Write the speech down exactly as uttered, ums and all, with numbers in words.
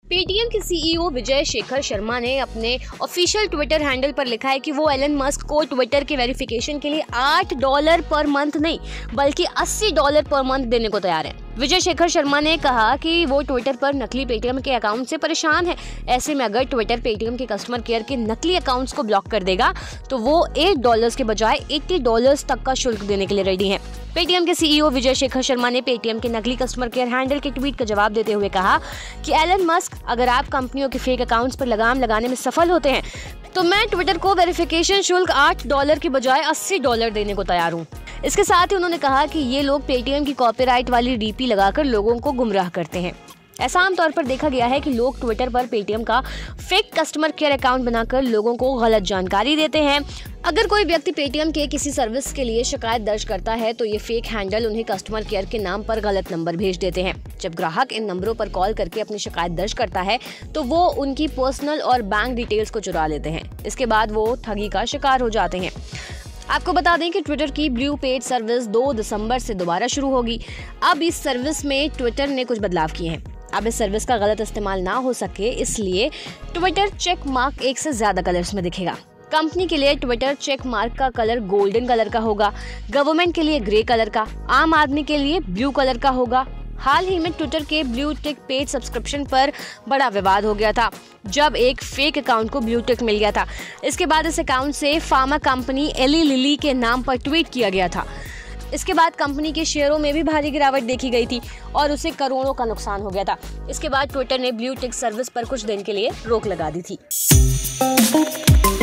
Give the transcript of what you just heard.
Paytm के CEO Vijay Shekhar Sharma ने अपने ऑफिशियल ट्विटर हैंडल पर लिखा है कि वो एलन मस्क को ट्विटर के वेरिफिकेशन के लिए आठ डॉलर पर मंथ नहीं बल्कि अस्सी डॉलर पर मंथ देने को तैयार है। विजय शेखर शर्मा ने कहा कि वो ट्विटर पर नकली पेटीएम के अकाउंट से परेशान है। ऐसे में अगर ट्विटर पेटीएम के कस्टमर केयर के नकली अकाउंट्स को ब्लॉक कर देगा तो वो एट डॉलर्स के बजाय अस्सी डॉलर्स तक का शुल्क देने के लिए रेडी है। पेटीएम के सीईओ विजय शेखर शर्मा ने पेटीएम के नकली कस्टमर केयर हैंडल के ट्वीट का जवाब देते हुए कहा कि एलन मस्क, अगर आप कंपनियों के फेक अकाउंट्स पर लगाम लगाने में सफल होते हैं तो मैं ट्विटर को वेरिफिकेशन शुल्क आठ डॉलर के बजाय अस्सी डॉलर देने को तैयार हूँ। इसके साथ ही उन्होंने कहा कि ये लोग पेटीएम की कॉपीराइट वाली डीपी लगाकर लोगों को गुमराह करते हैं। ऐसा आमतौर पर देखा गया है कि लोग ट्विटर पर पेटीएम का फेक कस्टमर केयर अकाउंट बनाकर लोगों को गलत जानकारी देते हैं। अगर कोई व्यक्ति पेटीएम के किसी सर्विस के लिए शिकायत दर्ज करता है तो ये फेक हैंडल उन्हें कस्टमर केयर के नाम पर गलत नंबर भेज देते हैं। जब ग्राहक इन नंबरों पर कॉल करके अपनी शिकायत दर्ज करता है तो वो उनकी पर्सनल और बैंक डिटेल्स को चुरा लेते हैं। इसके बाद वो ठगी का शिकार हो जाते हैं। आपको बता दें कि ट्विटर की ब्लू पेज सर्विस दो दिसंबर से दोबारा शुरू होगी। अब इस सर्विस में ट्विटर ने कुछ बदलाव किए हैं। अब इस सर्विस का गलत इस्तेमाल ना हो सके इसलिए ट्विटर चेक मार्क एक से ज्यादा कलर्स में दिखेगा। कंपनी के लिए ट्विटर चेक मार्क का कलर गोल्डन कलर का होगा, गवर्नमेंट के लिए ग्रे कलर का, आम आदमी के लिए ब्लू कलर का होगा। हाल ही में ट्विटर के ब्लू टिक पेज सब्सक्रिप्शन पर बड़ा विवाद हो गया था जब एक फेक अकाउंट को ब्लू टिक मिल गया था। इसके बाद इस अकाउंट से फार्मा कंपनी एली लिली के नाम पर ट्वीट किया गया था। इसके बाद कंपनी के शेयरों में भी भारी गिरावट देखी गई थी और उसे करोड़ों का नुकसान हो गया था। इसके बाद ट्विटर ने ब्लू टिक सर्विस पर कुछ दिन के लिए रोक लगा दी थी।